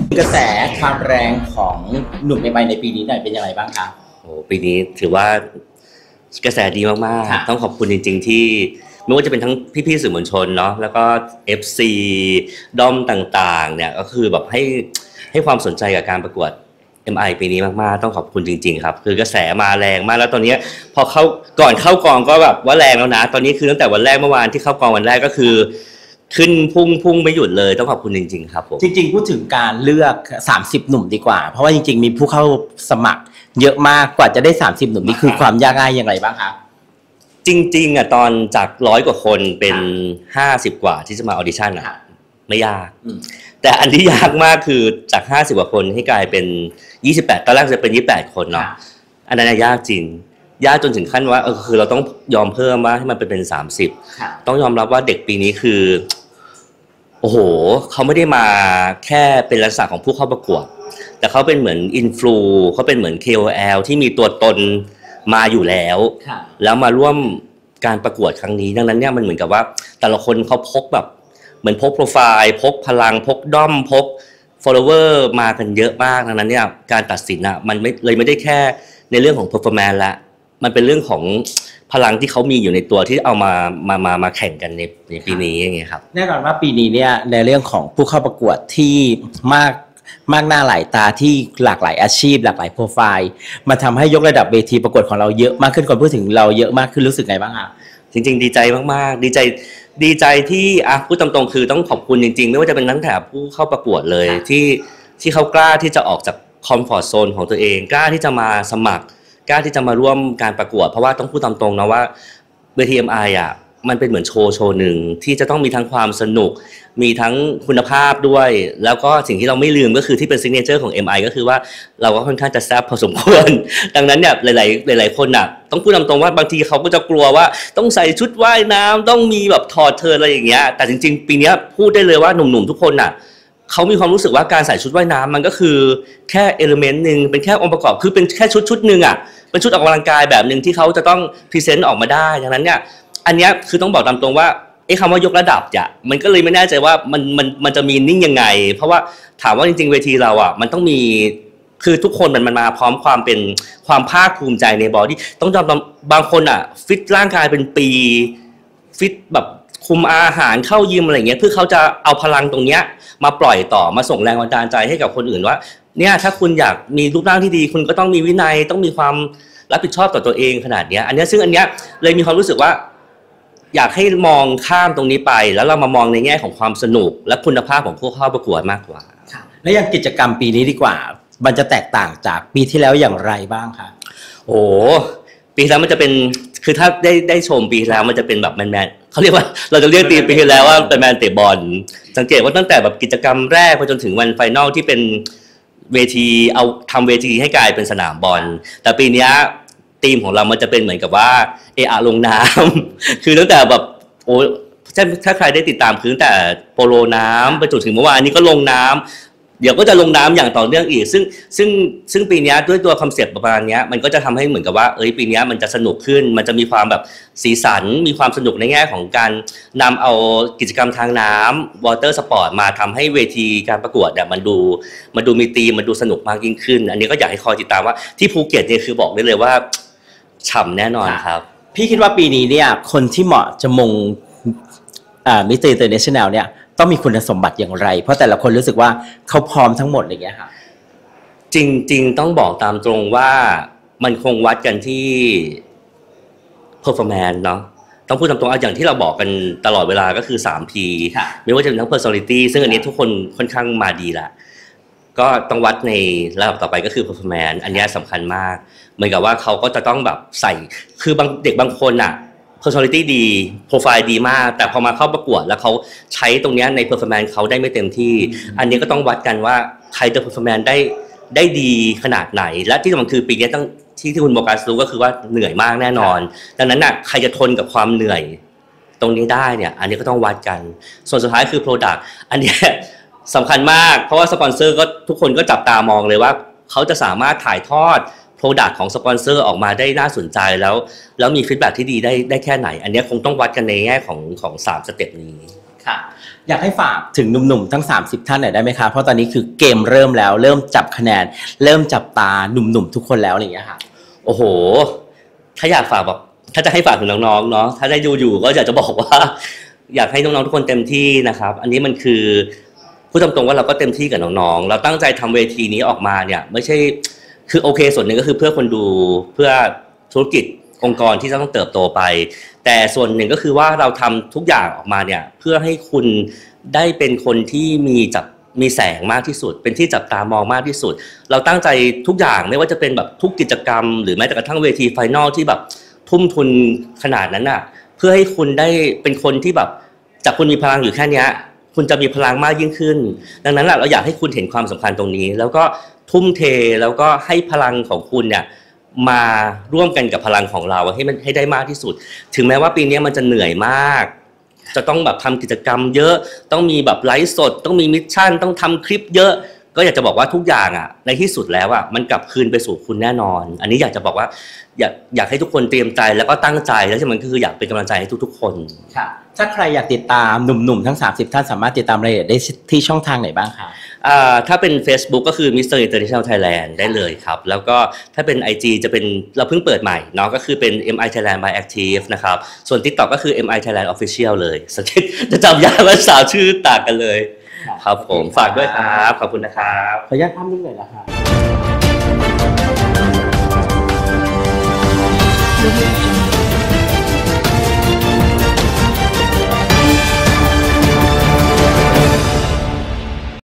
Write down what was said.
กระแสความแรงของหนุ่มในปีนี้หน่อยเป็นยังไงบ้างคะโอ้ปีนี้ถือว่ากระแสดีมากๆต้องขอบคุณจริงๆที่ไม่ว่าจะเป็นทั้งพี่ๆสื่อมวลชนเนาะแล้วก็ FC ด้อมต่างๆเนี่ยก็คือแบบให้ความสนใจกับการประกวด MI ปีนี้มากๆต้องขอบคุณจริงๆครับคือกระแสมาแรงมากแล้วตอนนี้พอก่อนเข้ากองก็แบบว่าแรงแล้วนะตอนนี้คือตั้งแต่วันแรกเมื่อวานที่เข้ากองวันแรกก็คือขึ้นพุ่งไม่หยุดเลยต้องขอบคุณจริงๆครับผมจริงๆพูดถึงการเลือก30หนุ่มดีกว่าเพราะว่าจริงๆมีผู้เข้าสมัครเยอะมากกว่าจะได้30หนุ่มนี่คือความยากง่ายอย่างไรบ้างคะจริงๆอ่ะตอนจาก100กว่าคนเป็น50กว่าที่จะมาออดิชั่นอ่ะไม่ยากแต่อันที่ยากมากคือจาก50กว่าคนให้กลายเป็น28ตอนแรกจะเป็น28คนเนาะอันนั้นยากจริงยากจนถึงขั้นว่าคือเราต้องยอมเพิ่มว่าให้มันเป็น30ต้องยอมรับว่าเด็กปีนี้คือโอ้โหเขาไม่ได้มาแค่เป็นลักษณะของผู้เข้าประกวดแต่เขาเป็นเหมือนอินฟลูเขาเป็นเหมือน KOL ที่มีตัวตนมาอยู่แล้วมาร่วมการประกวดครั้งนี้ดังนั้นเนี่ยมันเหมือนกับว่าแต่ละคนเขาพกแบบเหมือนพกโปรไฟล์พกพลังพกด้อมพก follower มากันเยอะมากดังนั้นเนี่ยการตัดสินอ่ะมันไม่ได้แค่ในเรื่องของ performance ละมันเป็นเรื่องของพลังที่เขามีอยู่ในตัวที่เอามาแข่งกันในปีนี้อย่างเงี้ยครับแน่นอนว่าปีนี้เนี่ยในเรื่องของผู้เข้าประกวดที่มากหน้าหลายตาที่หลากหลายอาชีพหลากหลายโปรไฟล์มันทำให้ยกระดับเวทีประกวดของเราเยอะมากขึ้นก่อนพูดถึงเราเยอะมากขึ้นรู้สึกไงบ้างคะจริงๆดีใจมากๆดีใจที่พูดตรงๆคือต้องขอบคุณจริงๆไม่ว่าจะเป็นทั้งแถบผู้เข้าประกวดเลยที่เขากล้าที่จะออกจากคอมฟอร์ตโซนของตัวเองกล้าที่จะมาสมัครกล้าที่จะมาร่วมการประกวดเพราะว่าต้องพูดตามตรงนะว่าเวที MI อ่ะมันเป็นเหมือนโชว์หนึ่งที่จะต้องมีทั้งความสนุกมีทั้งคุณภาพด้วยแล้วก็สิ่งที่เราไม่ลืมก็คือที่เป็นซิกเนเจอร์ของ MI ก็คือว่าเราก็ค่อนข้างจะแซ่บพอสมควรดังนั้นเนี่ยหลายคนอ่ะต้องพูดตามตรงว่าบางทีเขาก็จะกลัวว่าต้องใส่ชุดว่ายน้ำต้องมีแบบถอดเทิร์นอะไรอย่างเงี้ยแต่จริงๆปีนี้พูดได้เลยว่าหนุ่มๆทุกคนอ่ะเขามีความรู้สึกว่าการใส่ชุดว่ายน้ำมันก็คือแค่เอลิเมนต์นึงเป็นแค่องค์ประกอบคือเป็นแค่ชุดนึงอ่ะเป็นชุดออกกำลังกายแบบนึงที่เขาจะต้องพรีเซนต์ออกมาได้ดังนั้นเนี่ยอันนี้คือต้องบอกตามตรงว่าคำว่ายกระดับจ้ะมันก็เลยไม่แน่ใจว่ามันจะมีนิ่งยังไงเพราะว่าถามว่าจริงๆเวทีเราอ่ะมันต้องมีคือทุกคนมันมาพร้อมความเป็นความภาคภูมิใจในบอดี้ต้องยอมบางคนอ่ะฟิตร่างกายเป็นปีฟิตแบบคุมอาหารเข้ายิมอะไรเงี้ยเพื่อเขาจะเอาพลังตรงเนี้ยมาปล่อยต่อมาส่งแรงบันดาลใจให้กับคนอื่นว่าเนี่ยถ้าคุณอยากมีรูปร่างที่ดีคุณก็ต้องมีวินัยต้องมีความรับผิดชอบต่อตัวเองขนาดนี้อันนี้ซึ่งอันเนี้ยเลยมีความรู้สึกว่าอยากให้มองข้ามตรงนี้ไปแล้วเรามามองในแง่ของความสนุกและคุณภาพของผู้เข้าประกวดมากกว่าและอย่างกิจกรรมปีนี้ดีกว่ามันจะแตกต่างจากปีที่แล้วอย่างไรบ้างคะโอ้ปีแล้วมันจะเป็นคือถ้าได้ชมปีแล้วมันจะเป็นแบบแมนเขาเรียกว่าเราจะเรียกปีที่แล้วว่าเป็นแมนเตะบอลสังเกตว่าตั้งแต่แบบกิจกรรมแรกไปจนถึงวันไฟนอลที่เป็นเวทีเอาทำเวทีให้กลายเป็นสนามบอลแต่ปีนี้ทีมของเรามันจะเป็นเหมือนกับว่าลงน้ำคือตั้งแต่แบบโอ้ถ้าใครได้ติดตามคือตั้งแต่โปโลน้ำไปจนถึงเมื่อวานนี้ก็ลงน้ำเดี๋ยวก็จะลงน้ำอย่างต่อเนื่องอีกซึ่งปีนี้ด้วยตัวคอนเซ็ปต์ประมาณนี้มันก็จะทำให้เหมือนกับว่าปีนี้มันจะสนุกขึ้นมันจะมีความแบบสีสันมีความสนุกในแง่ของการนำเอากิจกรรมทางน้ำวอเตอร์สปอร์ตมาทำให้เวทีการประกวดเนี่ยมันดูมีธีมมันดูสนุกมากยิ่งขึ้นอันนี้ก็อยากให้คอยติดตามว่าที่ภูเก็ตเนี่ยคือบอกได้เลยว่าฉ่ำแน่นอนครับพี่คิดว่าปีนี้เนี่ยคนที่เหมาะจะมงมิสเตอร์อินเตอร์เนชั่นแนลเนี่ยต้องมีคุณสมบัติอย่างไรเพราะแต่ละคนรู้สึกว่าเขาพร้อมทั้งหมดอย่างเงี้ยค่ะจริงๆต้องบอกตามตรงว่ามันคงวัดกันที่ performance เนาะต้องพูดตามตรงอย่างที่เราบอกกันตลอดเวลาก็คือ 3P ไม่ว่าจะเป็นทั้ง personality ซึ่งอันนี้ทุกคนค่อนข้างมาดีละก็ต้องวัดในระดับต่อไปก็คือ performance อันนี้สำคัญมากเหมือนกับว่าเขาก็จะต้องแบบใส่คือบางเด็กบางคนอะpersonality ดีโปรไฟล์ดีมากแต่พอมาเข้าประกวดแล้วเขาใช้ตรงนี้ใน performance เขาได้ไม่เต็มที่อันนี้ก็ต้องวัดกันว่าใครจะ performance ได้ดีขนาดไหนและที่สำคัญคือปีนี้ต้องที่คุณโมกัสรู้ก็คือว่าเหนื่อยมากแน่นอนดังนั้นน่ะใครจะทนกับความเหนื่อยตรงนี้ได้เนี่ยอันนี้ก็ต้องวัดกันส่วนสุดท้ายคือ product อันนี้สำคัญมากเพราะว่าสปอนเซอร์ก็ทุกคนก็จับตามองเลยว่าเขาจะสามารถถ่ายทอดproduct ของสปอนเซอร์ออกมาได้น่าสนใจแล้วมีฟีดแบ็กที่ดีได้แค่ไหนอันนี้คงต้องวัดกันในแง่ของ3สเต็ปนี้ค่ะอยากให้ฝากถึงหนุ่มๆทั้ง30ท่านหน่อยได้ไหมคะเพราะตอนนี้คือเกมเริ่มแล้วเริ่มจับคะแนนเริ่มจับตาหนุ่มๆทุกคนแล้วอะไรอย่างเงี้ยค่ะโอ้โหถ้าอยากฝากบอกถ้าจะให้ฝากถึงน้องๆเนาะถ้าได้ดูอยู่ก็อยากจะบอกว่าอยากให้น้องๆทุกคนเต็มที่นะครับอันนี้มันคือพูดตรงๆว่าเราก็เต็มที่กับน้องๆเราตั้งใจทำเวทีนี้ออกมาเนี่ยไม่ใช่คือโอเคส่วนหนึ่งก็คือเพื่อคนดูเพื่อธุรกิจองค์กรที่จะต้องเติบโตไปแต่ส่วนหนึ่งก็คือว่าเราทำทุกอย่างออกมาเนี่ยเพื่อให้คุณได้เป็นคนที่มีแสงมากที่สุดเป็นที่จับตามองมากที่สุดเราตั้งใจทุกอย่างไม่ว่าจะเป็นแบบทุกกิจกรรมหรือแม้แต่กระทั่งเวทีไฟนอลที่แบบทุ่มทุนขนาดนั้นน่ะเพื่อให้คุณได้เป็นคนที่แบบจากคุณมีพลังอยู่แค่นี้คุณจะมีพลังมากยิ่งขึ้นดังนั้นแหละเราอยากให้คุณเห็นความสำคัญตรงนี้แล้วก็ทุ่มเทแล้วก็ให้พลังของคุณเนี่ยมาร่วมกันกับพลังของเราให้ได้มากที่สุดถึงแม้ว่าปีนี้มันจะเหนื่อยมากจะต้องแบบทำกิจกรรมเยอะต้องมีแบบไลฟ์สดต้องมีมิชชั่นต้องทำคลิปเยอะก็อยากจะบอกว่าทุกอย่างอ่ะในที่สุดแล้วอ่ะมันกลับคืนไปสู่คุณแน่นอนอันนี้อยากจะบอกว่าอยากให้ทุกคนเตรียมใจแล้วก็ตั้งใจแล้วที่มันคืออยากเป็นกำลังใจให้ทุกๆคนค่ะถ้าใครอยากติดตามหนุ่มๆทั้ง30ท่านสามารถติดตามรายละเอียดได้ที่ช่องทางไหนบ้างคะถ้าเป็น Facebook ก็คือ Mr. International Thailand ได้เลยครับแล้วก็ถ้าเป็น IG จะเป็นเราเพิ่งเปิดใหม่เนาะก็คือเป็น MI Thailand by Active นะครับส่วน TikTok ก็คือ MI Thailand Official เลยสังเกตจะจำยากว่าสาวชื่อต่างกันเลยครับผมฝากด้วยครับขอบคุณนะครับขออนุญาตภาพนิ่งหน่อยนะคะ